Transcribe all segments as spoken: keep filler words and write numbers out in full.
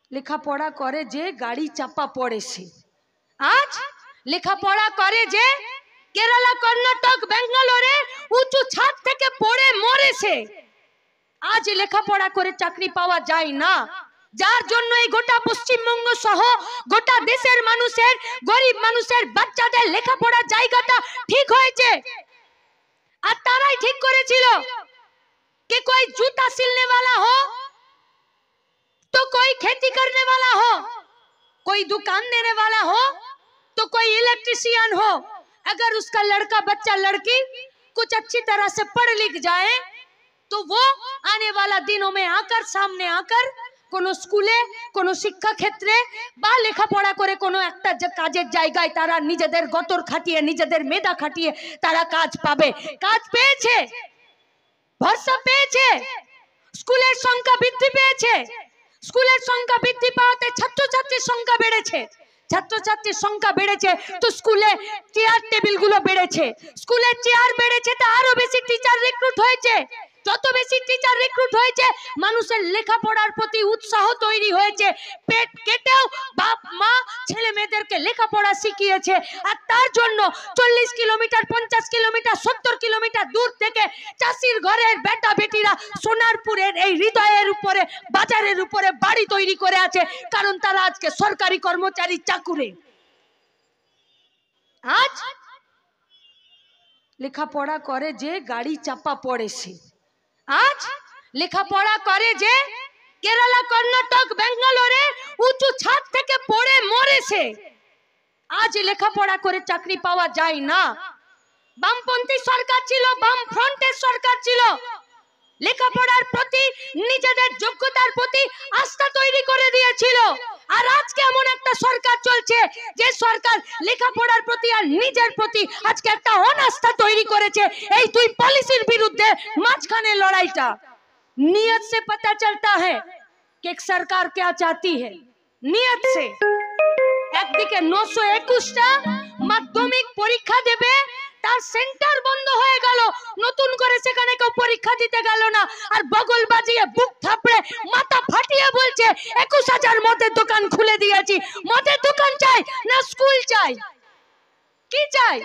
লেখাপড়া করে যে গাড়ি চাপা পড়ে সে। আজ লেখাপড়া করে যে কেরালা, কর্ণাটক, বেঙ্গালোরে উঁচু ছাদ থেকে পড়ে মরেছে। আজ লেখাপড়া করে চাকরি পাওয়া যায় না, যার জন্য এই গোটা পশ্চিমবঙ্গ সহ গোটা দেশের মানুষের, গরিব মানুষের বাচ্চাদের লেখাপড়ার জায়গাটা ঠিক হয়েছে। আর তারাই ঠিক করেছিল कि कोई जूता सिलने वाला हो तो कोई खेती करने वाला हो, कोई दुकान देने वाला हो तो कोई इलेक्ट्रिशियन हो। अगर उसका लड़का बच्चा लड़की कुछ अच्छी तरह से पढ़ लिख जाए तो वो आने वाला दिनों में आकर सामने आकर কোনো স্কুলে, কোনো শিক্ষা ক্ষেত্রে বা লেখাপড়া করে কোনো একটা কাজের জায়গায় তারা নিজেদের গতর খাটিয়ে, নিজেদের মেধা খাটিয়ে তারা কাজ পাবে। কাজ পেয়েছে, ভরসা পেয়েছে, স্কুলের সংখ্যা বৃদ্ধি পেয়েছে। স্কুলের সংখ্যা বৃদ্ধি পাওয়াতে ছাত্রছাত্রীর সংখ্যা বেড়েছে। ছাত্রছাত্রীর সংখ্যা বেড়েছে তো স্কুলে চেয়ার টেবিল গুলো বেড়েছে। স্কুলের চেয়ার বেড়েছে তো আরো বেশি টিচার রিক্রুট হয়েছে। যত বেশি টিচার রিক্রুট হয়েছে মানুষের লেখাপড়ার প্রতি উৎসাহ তৈরি হয়েছে। পেট কেটেও বাপ মা ছেলে মেয়েদেরকে লেখাপড়া শিখিয়েছে। আর তার জন্য চল্লিশ কিলোমিটার, পঞ্চাশ কিলোমিটার, সত্তর কিলোমিটার দূর থেকে চাষির ঘরের বেটা বেটিরা সোনারপুরের এই হৃদয়ের উপরে, বাজারের উপরে বাড়ি তৈরি করে আছে, কারণ তারা আজকে সরকারি কর্মচারী, চাকুরে। আজ লেখাপড়া করে যে গাড়ি চাপা পড়ে সে। আজ লেখাপড়া করে যে কেরালা, কর্ণাটক, বেঙ্গালোরে উঁচু ছাদ থেকে পড়ে মরেছে। আজ লেখাপড়া করে চাকরি পাওয়া যায় না। বামপন্থী সরকার ছিল, বাম ফ্রন্টের সরকার ছিল, লেখাপড়ার প্রতি, নিজেদের যোগ্যতার প্রতি আস্থা তৈরি করে দিয়েছিল। আর আজকে এমন একটা সরকার চলছে যে সরকার লেখাপড়ার প্রতি আর নিজের প্রতি আজকে একটা অনাস্থা তৈরি করেছে। এই দুই পলিসির বিরুদ্ধে মাঝখানে লড়াইটা। নিয়ত से पता चलता है कि एक सरकार क्या चाहती है। নিয়ত से একদিকে নশো একুশটা মাধ্যমিক পরীক্ষা দেবে, তার সেন্টার বন্ধ হয়ে গেল, নতুন করে সেখানে কেউ পরীক্ষা দিতে গেল না। আর বগল বাজিয়ে, বুক থাপড়ে, মাথা ফাটিয়ে বলছে একুশ হাজার মদের দোকান খুলে দিয়েছি। মদের দোকান চাই না স্কুল চাই? কি চাই?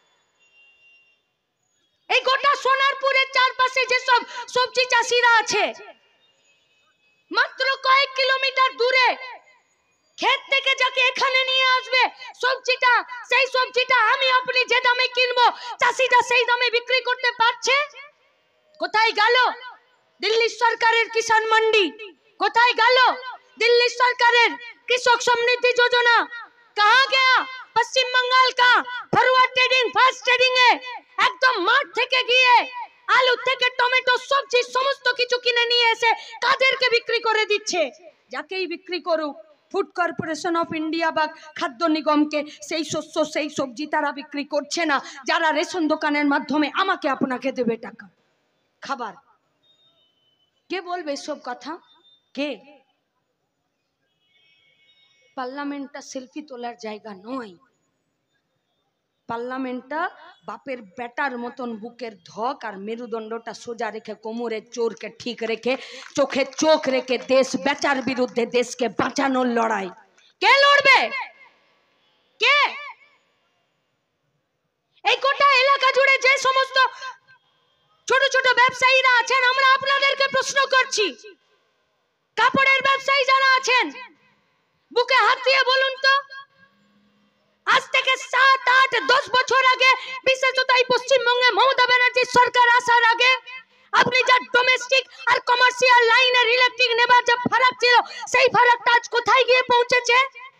এই গোটা সোনারপুরের চারপাশে যেসব সবজি চাষিরা আছে, মাত্র কয়েক কিলোমিটার দূরে ক্ষেত থেকে যাকে এখানে নিয়ে আসবে সবজিটা, সেই সবজিটা আমি আপনি যে দামে কিনবো চাষিটা সেই দামে বিক্রি করতে পারছে? কোথায় গেল দিল্লি সরকারের কিষাণ মন্ডি? কোথায় গেল দিল্লি সরকারের কৃষক সমৃদ্ধি যোজনা? कहां गया पश्चिम बंगाल का फॉरवर्ड ट्रेडिंग, फास्ट ट्रेडिंग এ একদম মাঠ থেকে গিয়ে আলু থেকে টমেটো, সবজি সমস্ত কিছু কিনে নিয়ে এসে কাদেরকে বিক্রি করে দিচ্ছে? যাকেই বিক্রি করুক, ফুড কর্পোরেশন অফ ইন্ডিয়া বা খাদ্য নিগমকে সেই শস্য, সেই সবজি তারা বিক্রি করছে না, যারা রেশন দোকানের মাধ্যমে আমাকে আপনাকে দেবে টাকা, খাবার। কে বলবে এসব কথা? কে? পার্লামেন্টটা সেলফি তোলার জায়গা নয়। পার্লামেন্টটা বাপের বেটার মতন বুকের ধক আর মেরুদণ্ডটা সোজা রেখে, কোমরের চোরকে ঠিক রেখে, চোখে চোখ রেখে দেশ বেচার বিরুদ্ধে, দেশকে বাঁচানোর লড়াই। কে লড়বে? কে? এই গোটা এলাকা জুড়ে যে সমস্ত ছোট ছোট ব্যবসায়ীরা আছেন, আমরা আপনাদেরকে প্রশ্ন করছি, কাপড়ের ব্যবসায়ী যারা আছেন, বুকে হাত দিয়ে বলুন তো, আজ থেকে সাত আট দশ বছর আগে, বিশেষত এই পশ্চিমবঙ্গে মমতা ব্যানার্জির সরকার আসার আগে, আপনি যা ডোমেস্টিক আর কমার্শিয়াল লাইনের ইলেকট্রিক নেবার যে ফারাক ছিল, সেই ফারাকটা আজ কোথায় গিয়ে পৌঁছেছে?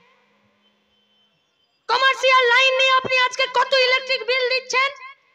कमर्शियल लाइन नहीं, अपनी आज के कत इलेक्ट्रिक बिल दीच्छेन?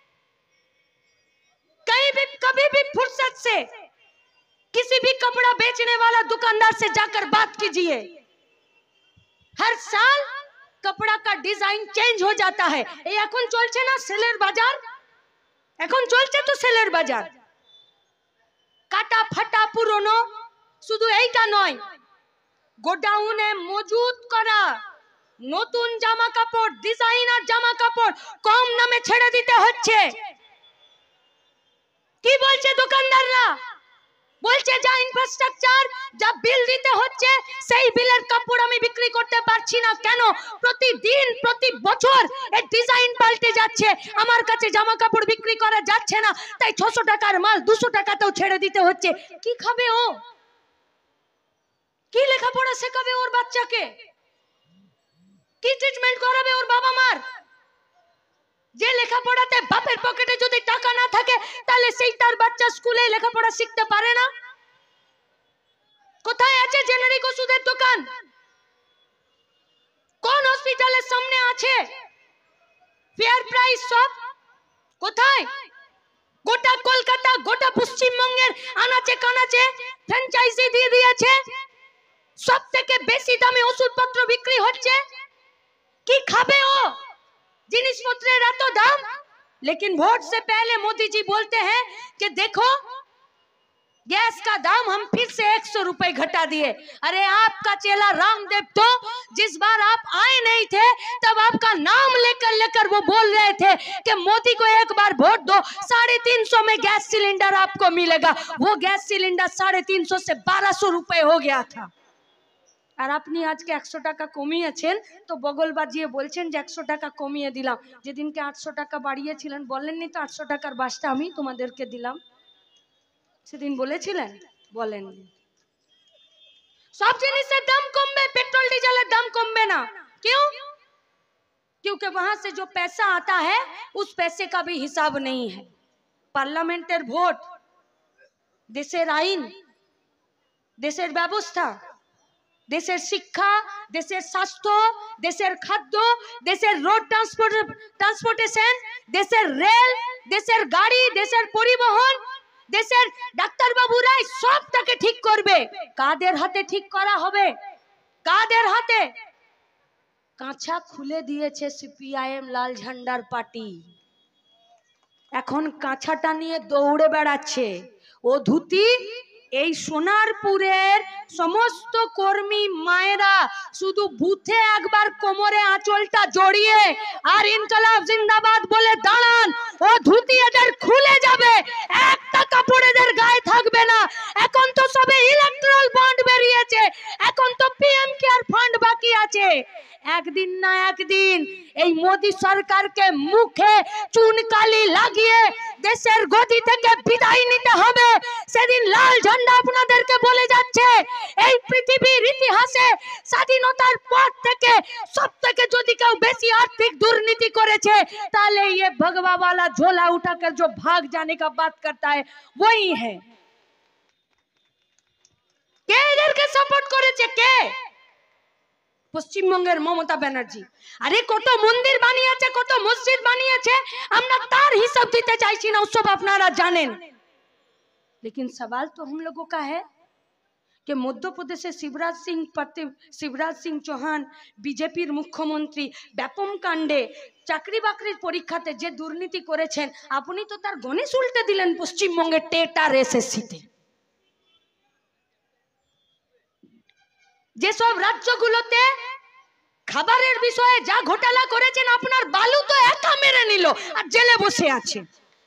कहीं भी कभी भी फुर्सत से किसी भी कपड़ा बेचने वाला दुकानदार से जाकर बात कीजिए। हर साल कपड़ा का डिजाइन चेंज हो जाता है। ये এখন চলছে না সেলের বাজার? এখন চলছে তো সেলের বাজার। কাটা ফাটা পুরনো, শুধু এইটা নয়, গোডাউনে মজুদ করা নতুন জামা কাপড়, ডিজাইনার জামা কাপড় কম দামে ছেড়ে দিতে হচ্ছে। কি বলছে দোকানদাররা? বলছে যা ইনফ্রাস্ট্রাকচার যা বিল দিতে হচ্ছে সেই বিলের কাপড় আমি বিক্রি করতে পারছি না। কেন? প্রতিদিন প্রতি বছর এর ডিজাইন পাল্টে যাচ্ছে, আমার কাছে জামা কাপড় বিক্রি করা যাচ্ছে না, তাই ছশো টাকার মাল দুশো টাকাতেও ছেড়ে দিতে হচ্ছে। কি খাবে ও? কি লেখাপড়া শেখাবে ওর বাচ্চাকে? কি ট্রিটমেন্ট করাবে ওর বাবা মার? যে লেখাপড়াতে বাপের পকেটে যদি টাকা না থাকে তাহলে সেই তার বাচ্চা স্কুলে লেখাপড়া শিখতে পারে না। কোথায় আছে জেনারিক ওষুধের দোকান? কোন হসপিটালের সামনে আছে ফেয়ার প্রাইস শপ? কোথায়? গোটা কলকাতা গোটা পশ্চিমবঙ্গের আনাচে কানাচে ফ্র্যাঞ্চাইজি দিয়ে দিয়েছে, সব থেকে বেশি দামে ওষুধপত্র বিক্রি হচ্ছে। কি খাবে ও? जिनिसपत्रेर एत दाम, लेकिन वोट से पहले मोदी जी बोलते हैं कि देखो गैस का दाम हम फिर से एक सौ रुपए घटा दिए। अरे आपका चेला रामदेव तो जिस बार आप आए नहीं थे तब आपका नाम लेकर लेकर वो बोल रहे थे कि मोदी को एक बार वोट दो, साढ़े तीन सौ में गैस सिलेंडर आपको मिलेगा। वो गैस सिलेंडर साढ़े तीन सौ से बारह सौ रुपए हो गया था। আর আপনি আজকে একশো টাকা কমিয়েছেন তো বগল বাজিয়ে বলছেন যে একশো টাকা কমিয়ে দিলাম। যেদিনকে আটশো টাকা বাড়িয়েছিলেন বলেননি তো আটশো টাকার বাসটা আমি তোমাদেরকে দিলাম? সেদিন বলেছিলেন? বলেননি। সব জিনিসের দাম কমবে, পেট্রোল ডিজেলের দাম কমবে না। क्यों? क्योंकि वहां से जो पैसा आता है उस पैसे का भी हिसाब नहीं है। पार्लियामेंटेर ভোট, দেশের আইন, দেশের ব্যবস্থা, দেশের শিক্ষা, দেশের স্বাস্থ্য, দেশের খাদ্য, দেশের রোড ট্রান্সপোর্ট ট্রান্সপোর্টেশন, দেশের রেল, দেশের গাড়ি, দেশের পরিবহন, দেশের ডাক্তার বাবুরাই সবটাকে ঠিক করবে। কাদের হাতে ঠিক করা হবে? কাদের হাতে? কাঁচা খুলে দিয়েছে সিপিআইএম লাল ঝান্ডার পার্টি। এখন কাঁচাটা নিয়ে দৌড়ে বেড়াচ্ছে। ও ধুতি এই সোনারপুরের সমস্ত কর্মী মায়েরা শুধু বুথে একবার কোমরে আঁচলটা জড়িয়ে আর ইনকলাব জিন্দাবাদ বলে দাঁড়ান, ও ধুতি এদের খুলে যাবে, একটা কাপড় এদের গায়ে থাকবে না। এখন তো সবে ইলেকট্রাল বন্ড বেরিয়েছে, এখন তো পিএম কেয়ার ফান্ড বাকি আছে। একদিন না একদিন এই মোদি সরকারকে মুখে চুনকালি লাগিয়ে দেশের গদি থেকে বিদায় নিতে হবে। সেদিন লাল ঝান্ডা আপনাদেরকে বলে যাচ্ছে এই পৃথিবীর ইতিহাসে স্বাধীনতার পর থেকে সবথেকে যদি কেউ বেশি আর্থিক দুর্নীতি করেছে তাহলে ये भगवा वाला झोला उठाकर जो भाग जाने का बात करता है वही है। কে এদেরকে সাপোর্ট করেছে? কে? পশ্চিমবঙ্গের মমতা ব্যানার্জি। আরে কত মন্দির বানিয়েছে, কত মসজিদ বানিয়েছে, আমরা তার হিসাব দিতে চাইছি না, সব আপনারা জানেন। लेकिन सवाल तो हम लोगों का है कि मध्य प्रदेश से शिवराज सिंह शिवराज सिंह चौहान बीजेपीर मुख्यमंत्री ব্যাপম কাণ্ডে চাকরি বাকরির পরীক্ষাতে যে দুর্নীতি করেছেন আপনি তো তার গণেশ উল্টে দিলেন পশ্চিমবঙ্গের টেট আর এসএসসিতে। যেসব রাজ্যগুলোতে খাবারের বিষয়ে যা ঘোটালা করেছেন আপনার বালু তো একা মেরে নিল আর জেলে বসে আছে।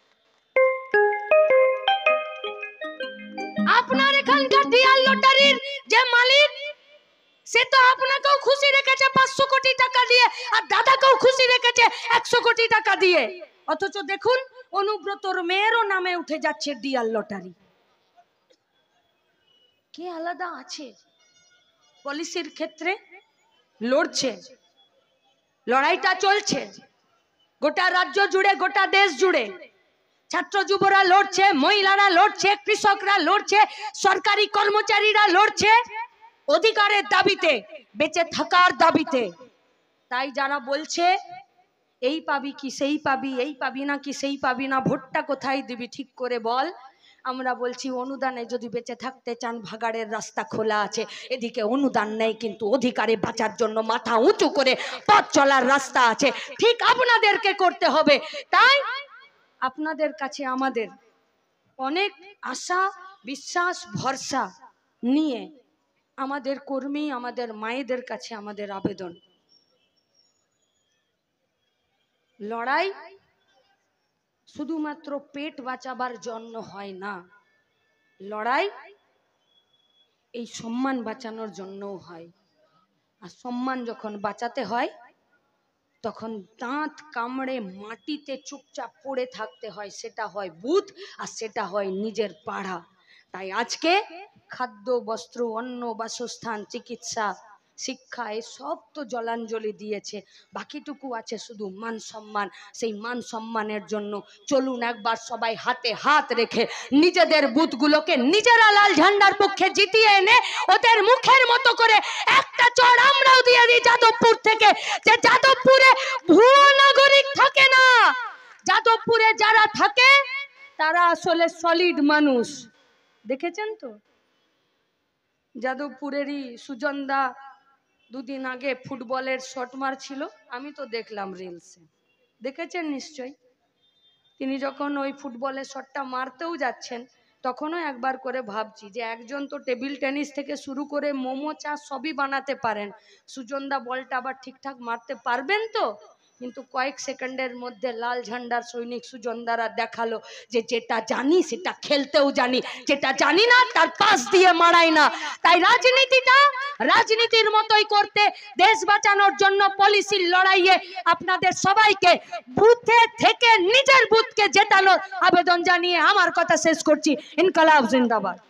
আপনার এখানকার ডিয়ার লটারির যে মালিক সে তো আপনাকেও খুশি রেখেছে পাঁচশো কোটি টাকা দিয়ে আর দাদাকেও খুশি রেখেছে একশো কোটি টাকা দিয়ে, অথচ দেখুন অনুব্রতর মেয়েরও নামে উঠে যাচ্ছে ডিয়ার লটারি। কে আলাদা আছে? পলিসির ক্ষেত্রে লড়ছে, লড়াইটা চলছে গোটা রাজ্য জুড়ে, গোটা দেশ জুড়ে। ছাত্র যুবরা লড়ছে, মহিলারা লড়ছে, কৃষকরা লড়ছে, সরকারি কর্মচারীরা লড়ছে অধিকারের দাবিতে, বেঁচে থাকার দাবিতে। তাই যারা বলছে এই পাবি কি সেই পাবি, এই পাবি না কি সেই পাবি না, ভোটটা কোথায় দিবি ঠিক করে বল, আমরা বলছি অনুদানে যদি বেঁচে থাকতে চান ভাগাড়ের রাস্তা খোলা আছে। এদিকে অনুদান নেই কিন্তু অধিকারে বাঁচার জন্য মাথা উঁচু করে পথ চলার রাস্তা আছে, ঠিক আপনাদেরকে করতে হবে। তাই আপনাদের কাছে আমাদের অনেক আশা বিশ্বাস ভরসা নিয়ে আমাদের কর্মী আমাদের মায়েদের কাছে আমাদের আবেদন, লড়াই শুধুমাত্র পেট বাঁচাবার জন্য হয় না, লড়াই এই সম্মান বাঁচানোর জন্যও হয়। আর সম্মান যখন বাঁচাতে হয় তখন দাঁত কামড়ে মাটিতে চুপচাপ পড়ে থাকতে হয়, সেটা হয় বুথ আর সেটা হয় নিজের পাড়া। তাই আজকে খাদ্য, বস্ত্র, অন্ন, বাসস্থান, চিকিৎসা, শিক্ষা এই সব তো জলাঞ্জলি দিয়েছে, বাকিটুকু আছে শুধু মান সম্মান। সেই মান সম্মানের জন্য চলুন একবার সবাই হাতে হাত রেখে নিজেদের বুথগুলোকে নিজেরা লাল ঝান্ডার পক্ষে জিতিয়ে এনে ওদের মুখের মতো করে একটা চড় আমরাও দিয়ে দিই যাদবপুর থেকে, যে যাদবপুরে ভুয়ো নাগরিক থাকে না, যাদবপুরে যারা থাকে তারা আসলে সলিড মানুষ। দেখেছেন তো যাদবপুরেরই সুজনদা দুদিন আগে ফুটবলের শট মারছিল, আমি তো দেখলাম রিলসে, দেখেছেন নিশ্চয়ই। তিনি যখন ওই ফুটবলের শটটা মারতেও যাচ্ছেন তখনও একবার করে ভাবছি যে একজন তো টেবিল টেনিস থেকে শুরু করে মোমো, চা সবই বানাতে পারেন, সুজনদা বলটা আবার ঠিকঠাক মারতে পারবেন তো? কিন্তু কয়েক সেকেন্ডের মধ্যে লাল ঝান্ডার সৈনিক সুজনদারা দেখালো যে যেটা জানি সেটা খেলতেও জানি, যেটা জানি না তার পাশ দিয়ে মারাই না। তাই রাজনীতিটা রাজনীতির মতোই করতে, দেশ বাঁচানোর জন্য পলিসির লড়াইয়ে আপনাদের সবাইকে বুথে থেকে নিজের বুথকে জেতানোর আবেদন জানিয়ে আমার কথা শেষ করছি। ইনকলাব জিন্দাবাদ।